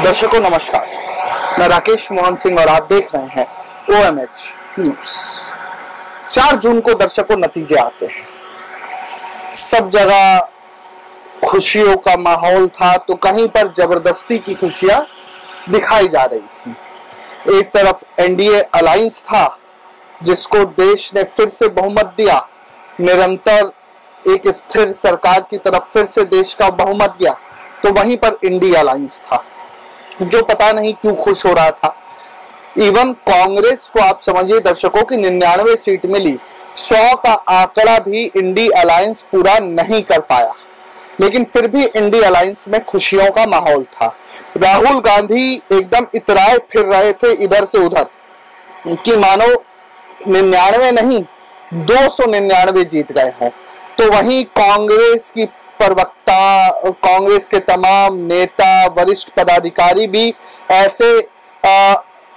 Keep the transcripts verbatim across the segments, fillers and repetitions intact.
दर्शकों नमस्कार, मैं राकेश मोहन सिंह और आप देख रहे हैं ओ एम एच न्यूज। चार जून को दर्शकों नतीजे आते हैं। सब जगह खुशियों का माहौल था तो कहीं पर जबरदस्ती की खुशियां दिखाई जा रही थी। एक तरफ एन डी ए अलायंस था जिसको देश ने फिर से बहुमत दिया, निरंतर एक स्थिर सरकार की तरफ फिर से देश का बहुमत गया, तो वहीं पर इंडिया अलायंस था जो पता नहीं क्यों खुश हो रहा था। इवन कांग्रेस को आप समझिए दर्शकों की निन्यानवे सीट मिली, सौ का आंकड़ा भी इंडी अलायंस पूरा नहीं कर पाया, लेकिन फिर भी इंडी अलायंस में खुशियों का माहौल था। राहुल गांधी एकदम इतराए फिर रहे थे इधर से उधर कि मानो निन्यानवे नहीं दो सौ निन्यानवे जीत गए हों। तो वहीं कांग्रेस की प्रवक्ता, कांग्रेस के तमाम नेता, वरिष्ठ पदाधिकारी भी ऐसे आ,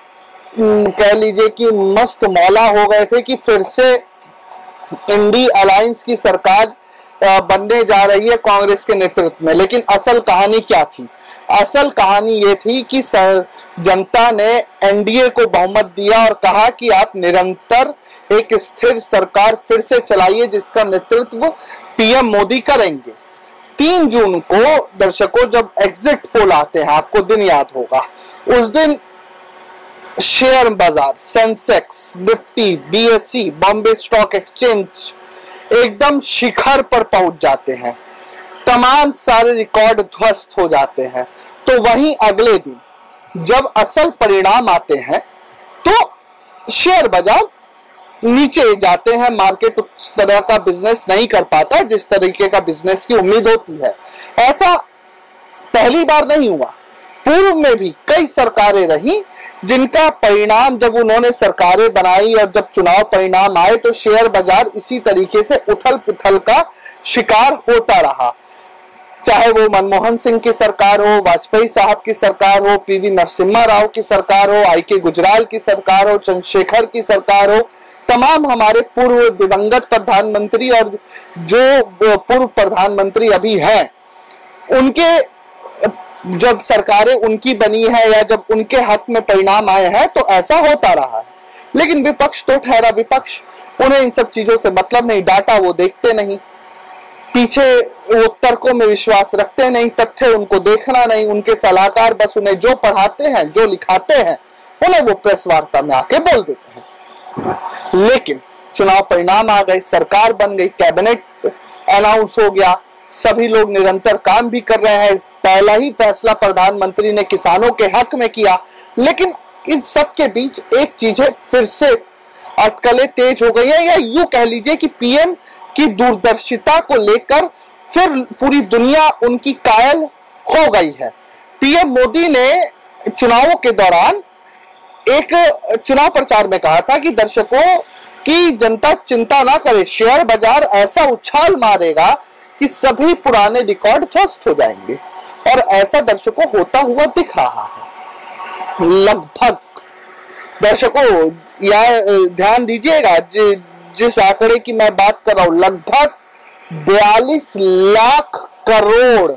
कह लीजिए कि मस्त मौला हो गए थे कि फिर से इंडी अलायंस की सरकार बनने जा रही है कांग्रेस के नेतृत्व में। लेकिन असल कहानी क्या थी? असल कहानी ये थी कि जनता ने एन डी ए को बहुमत दिया और कहा कि आप निरंतर एक स्थिर सरकार फिर से चलाइए जिसका नेतृत्व पी एम मोदी करेंगे। तीन जून को दर्शकों जब एग्जिट पोल आते हैं, आपको दिन याद होगा, उस दिन शेयर बाजार, Sensex, Nifty, B S E, Bombay stock exchange एकदम शिखर पर पहुंच जाते हैं, तमाम सारे रिकॉर्ड ध्वस्त हो जाते हैं। तो वहीं अगले दिन जब असल परिणाम आते हैं तो शेयर बाजार नीचे जाते हैं, मार्केट उस तरह का बिजनेस नहीं कर पाता जिस तरीके का बिजनेस की उम्मीद होती है। ऐसा पहली बार नहीं हुआ, पूर्व में भी कई सरकारें रही जिनका परिणाम जब उन्होंने सरकारें बनाई और जब चुनाव परिणाम आए तो शेयर बाजार इसी तरीके से उथल पुथल का शिकार होता रहा। चाहे वो मनमोहन सिंह की सरकार हो, वाजपेयी साहब की सरकार हो, पी वी नरसिम्हा राव की सरकार हो, आई के गुजराल की सरकार हो, चंद्रशेखर की सरकार हो, तमाम हमारे पूर्व दिवंगत प्रधानमंत्री और जो पूर्व प्रधानमंत्री अभी हैं, उनके जब सरकारें उनकी बनी है या जब उनके हक में परिणाम आए हैं तो ऐसा होता रहा है। लेकिन विपक्ष तो ठहरा विपक्ष, उन्हें इन सब चीजों से मतलब नहीं, डाटा वो देखते नहीं, पीछे वो तर्कों में विश्वास रखते नहीं, तथ्य उनको देखना नहीं, उनके सलाहकार बस उन्हें जो पढ़ाते हैं, जो लिखाते हैं, उन्हें वो प्रेस वार्ता में आके बोल देते हैं। लेकिन चुनाव परिणाम आ गए, सरकार बन गई, कैबिनेट अनाउंस हो गया, सभी लोग निरंतर काम भी कर रहे हैं। पहला ही फैसला प्रधानमंत्री ने किसानों के हक में किया। लेकिन इन सब के बीच एक चीज है, फिर से अटकलें तेज हो गई है, या यूं कह लीजिए कि पी एम की दूरदर्शिता को लेकर फिर पूरी दुनिया उनकी कायल हो गई है। पी एम मोदी ने चुनावों के दौरान एक चुनाव प्रचार में कहा था कि दर्शकों की जनता चिंता ना करे, शेयर बाजार ऐसा उछाल मारेगा कि सभी पुराने रिकॉर्ड ध्वस्त हो जाएंगे, और ऐसा दर्शकों होता हुआ दिख रहा है। लगभग दर्शकों यह ध्यान दीजिएगा, जि, जिस आंकड़े की मैं बात कर रहा हूं, लगभग बयालीस लाख करोड़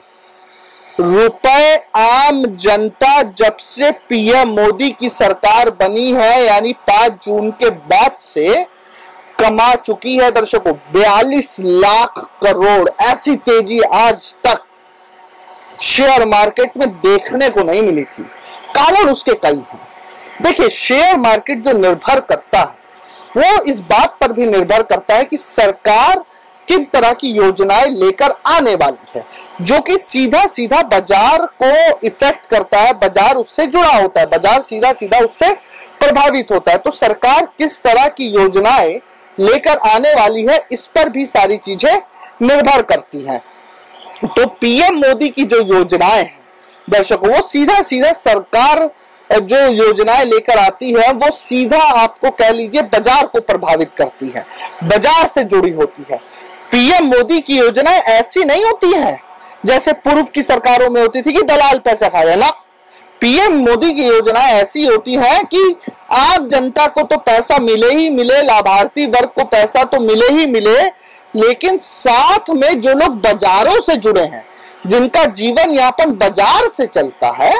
रुपए आम जनता जब से पी एम मोदी की सरकार बनी है यानी पांच जून के बाद से कमा चुकी है। दर्शकों बयालीस लाख करोड़, ऐसी तेजी आज तक शेयर मार्केट में देखने को नहीं मिली थी। कारण उसके कई हैं। देखिए, शेयर मार्केट जो निर्भर करता है वो इस बात पर भी निर्भर करता है कि सरकार किन तरह की योजनाएं लेकर आने वाली है, जो कि सीधा सीधा बाजार को इफेक्ट करता है, बाजार उससे जुड़ा होता है, बाजार सीधा सीधा उससे प्रभावित होता है। तो सरकार किस तरह की योजनाएं लेकर आने वाली है, इस पर भी सारी चीजें निर्भर करती हैं। तो पी एम मोदी की जो योजनाएं हैं दर्शकों, वो सीधा सीधा सरकार जो योजनाएं लेकर आती है वो सीधा आपको कह लीजिए बाजार को प्रभावित करती है, बाजार से जुड़ी होती है। पी एम मोदी की योजनाएं ऐसी नहीं होती हैं जैसे पूर्व की सरकारों में होती थी कि दलाल पैसा खा जाए ना। पी एम मोदी की योजनाएं ऐसी होती हैं कि आम जनता को तो पैसा मिले ही मिले, लाभार्थी वर्ग को पैसा तो मिले ही मिले, लेकिन साथ में जो लोग बाजारों से जुड़े हैं, जिनका जीवन यापन बाजार से चलता है,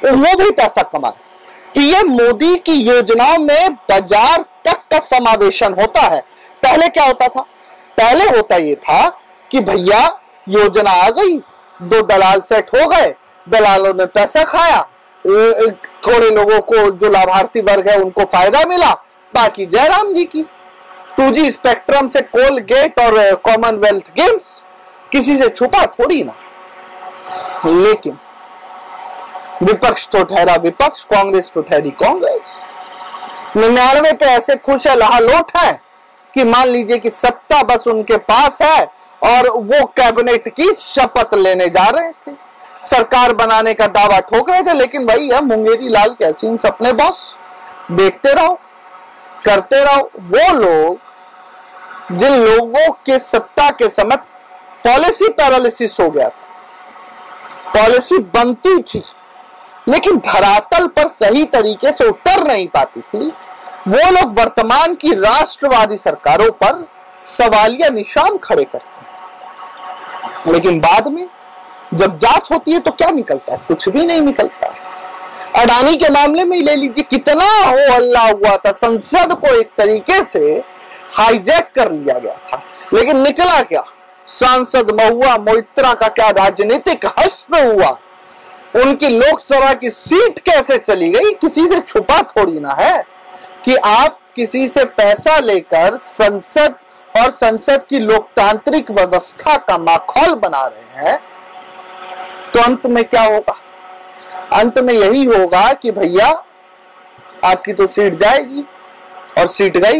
वो भी पैसा कमाए। पीएम मोदी की योजनाओं में बाजार तक का समावेशन होता है। पहले क्या होता था? पहले होता ये था कि भैया योजना आ गई, दो दलाल सेट हो गए, दलालों ने पैसा खाया, थोड़े लोगों को जो लाभार्थी वर्ग है उनको फायदा मिला, बाकी जयराम जी की। टू जी स्पेक्ट्रम से कोलगेट और कॉमनवेल्थ गेम्स, किसी से छुपा थोड़ी ना। लेकिन विपक्ष तो ठहरा विपक्ष, कांग्रेस तो ठहरी कांग्रेस। निन्यानवे पे ऐसे खुश है, लहालोट है कि मान लीजिए कि सत्ता बस उनके पास है और वो कैबिनेट की शपथ लेने जा रहे थे, सरकार बनाने का दावा ठोक रहे थे। लेकिन वही है मुंगेरी लाल कैसी इन सपने बॉस, देखते रहो करते रहो। वो लोग जिन लोगों के सत्ता के समय पॉलिसी पैरालिसिस हो गया था, पॉलिसी बनती थी लेकिन धरातल पर सही तरीके से उतर नहीं पाती थी, वो लोग वर्तमान की राष्ट्रवादी सरकारों पर सवालिया निशान खड़े करते हैं। लेकिन बाद में जब जांच होती है तो क्या निकलता है? कुछ भी नहीं निकलता। अडानी के मामले में ही ले लीजिए, कितना हो हल्ला हुआ था, संसद को एक तरीके से हाईजैक कर लिया गया था, लेकिन निकला क्या? सांसद महुआ मोइत्रा का क्या राजनीतिक हश्र हुआ, उनकी लोकसभा की सीट कैसे चली गई। किसी से छुपा थोड़ी ना है कि आप किसी से पैसा लेकर संसद और संसद की लोकतांत्रिक व्यवस्था का माखौल बना रहे हैं। तो अंत में क्या होगा? अंत में यही होगा कि भैया आपकी तो सीट जाएगी, और सीट गई,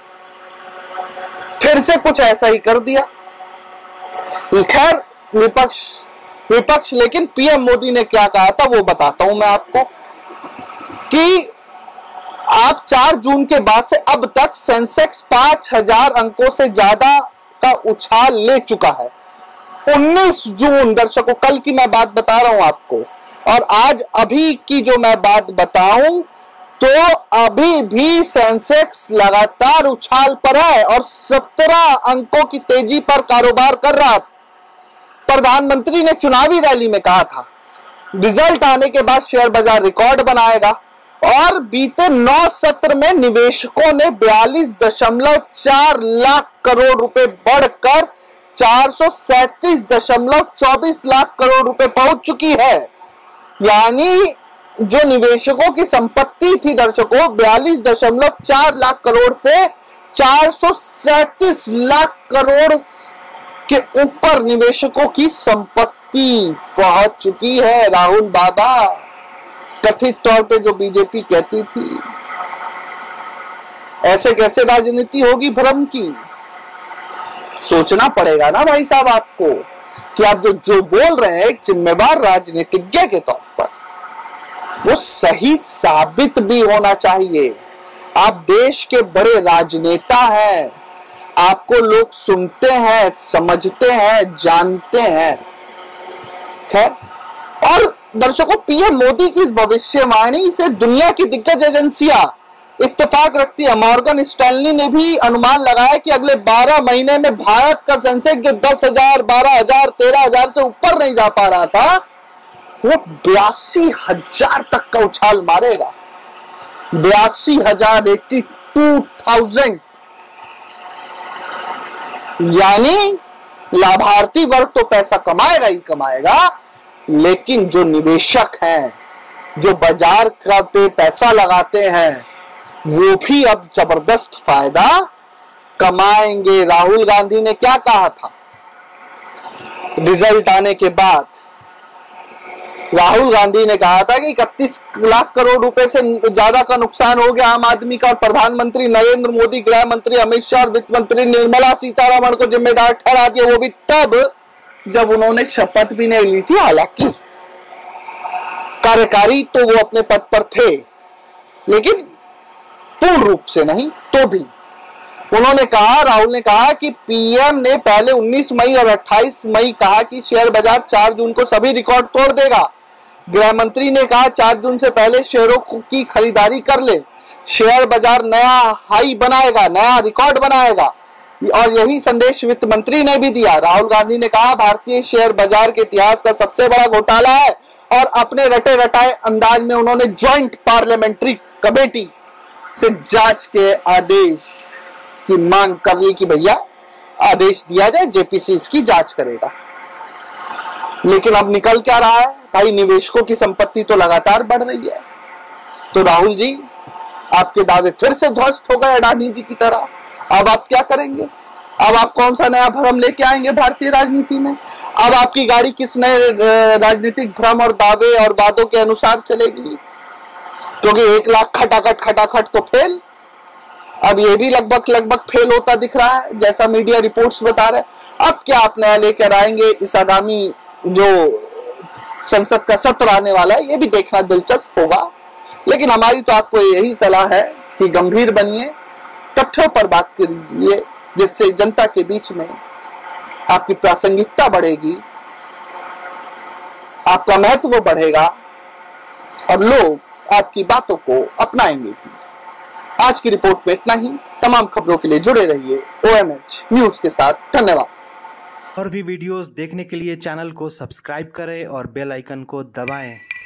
फिर से कुछ ऐसा ही कर दिया। खैर विपक्ष विपक्ष लेकिन पीएम मोदी ने क्या कहा था वो बताता हूं मैं आपको कि आप चार जून के बाद से अब तक सेंसेक्स पांच हजार अंकों से ज्यादा का उछाल ले चुका है। उन्नीस जून, दर्शकों कल की मैं बात बता रहा हूं आपको, और आज अभी की जो मैं बात बताऊं तो अभी भी सेंसेक्स लगातार उछाल पर है और सत्रह अंकों की तेजी पर कारोबार कर रहा था। प्रधानमंत्री ने चुनावी रैली में कहा था रिजल्ट आने के बाद शेयर बाजार रिकॉर्ड बनाएगा, और बीते नौ सत्र में निवेशकों ने बयालीस दशमलव चार लाख करोड़ रुपए बढ़कर चार सौ सैंतीस दशमलव चौबीस लाख करोड़ रुपए पहुंच चुकी है। यानी जो निवेशकों की संपत्ति थी दर्शकों बयालीस दशमलव चार लाख करोड़ से चार सौ सैंतीस लाख करोड़ के ऊपर निवेशकों की संपत्ति पहुंच चुकी है। राहुल बाबा कथित तौर पे जो बीजेपी कहती थी, ऐसे कैसे राजनीति होगी भ्रम की? सोचना पड़ेगा ना भाई साहब आपको कि आप जो जो बोल रहे हैं एक जिम्मेदार राजनीतिज्ञ के तौर पर, वो सही साबित भी होना चाहिए। आप देश के बड़े राजनेता हैं, आपको लोग सुनते हैं, समझते हैं, जानते हैं। खैर, और दर्शकों पीएम मोदी की इस भविष्यवाणी से दुनिया की दिग्गज एजेंसियां इत्तेफाक रखती है। मॉर्गन स्टैनली ने भी अनुमान लगाया कि अगले बारह महीने में भारत का सेंसेक्स जो दस हजार, बारह हजार, तेरह हजार से ऊपर नहीं जा पा रहा था, वो बयासी हजार तक का उछाल मारेगा। बयासी हजार, एट्टी टू थाउजेंड। यानी लाभार्थी वर्ग तो पैसा कमाएगा ही कमाएगा, लेकिन जो निवेशक हैं, जो बाजार का पे पैसा लगाते हैं, वो भी अब जबरदस्त फायदा कमाएंगे। राहुल गांधी ने क्या कहा था रिजल्ट आने के बाद? राहुल गांधी ने कहा था कि इकतीस लाख करोड़ रुपए से ज्यादा का नुकसान हो गया आम आदमी का, और प्रधानमंत्री नरेंद्र मोदी, गृह मंत्री अमित शाह और वित्त मंत्री निर्मला सीतारमण को जिम्मेदार ठहरा दिया। वो भी तब जब उन्होंने शपथ भी नहीं ली थी। हालांकि कार्यकारी तो वो अपने पद पर थे, लेकिन पूर्ण रूप से नहीं। तो भी उन्होंने कहा, राहुल ने कहा कि पीएम ने पहले उन्नीस मई और अट्ठाईस मई कहा कि शेयर बाजार चार जून को सभी रिकॉर्ड तोड़ देगा। गृह मंत्री ने कहा चार जून से पहले शेयरों की खरीदारी कर ले, शेयर बाजार नया हाई बनाएगा, नया रिकॉर्ड बनाएगा, और यही संदेश वित्त मंत्री ने भी दिया। राहुल गांधी ने कहा भारतीय शेयर बाजार के इतिहास का सबसे बड़ा घोटाला है और अपने रटे रटाए अंदाज में उन्होंने ज्वाइंट पार्लियामेंट्री कमेटी से जांच के आदेश की मांग कर ली कि भैया आदेश दिया जाए, जेपीसी इसकी जांच करेगा। लेकिन अब निकल क्या रहा है भाई, निवेशकों की संपत्ति तो लगातार बढ़ रही है। तो राहुल जी, आपके दावे फिर से ध्वस्त हो गए अडानी जी की तरह। अब आप क्या करेंगे? अब आप कौन सा नया भ्रम लेके आएंगे भारतीय राजनीति में? अब आपकी गाड़ी किस नए राजनीतिक भ्रम और दावे और वादों के अनुसार चलेगी? क्योंकि एक लाख खटाखट खटाखट तो फेल, अब ये भी लगभग लगभग फेल होता दिख रहा है, जैसा मीडिया रिपोर्ट्स बता रहे हैं। अब क्या आप नया लेकर आएंगे इस आगामी जो संसद का सत्र आने वाला है, ये भी देखना दिलचस्प होगा। लेकिन हमारी तो आपको यही सलाह है कि गंभीर बनिए, तथ्यों पर बात कीजिए, जिससे जनता के बीच में आपकी प्रासंगिकता बढ़ेगी, आपका महत्व बढ़ेगा और लोग आपकी बातों को अपनाएंगे भी। आज की रिपोर्ट में इतना ही। तमाम खबरों के लिए जुड़े रहिए ओएमएच न्यूज के साथ। धन्यवाद। और भी वीडियोस देखने के लिए चैनल को सब्सक्राइब करें और बेल आइकन को दबाएं।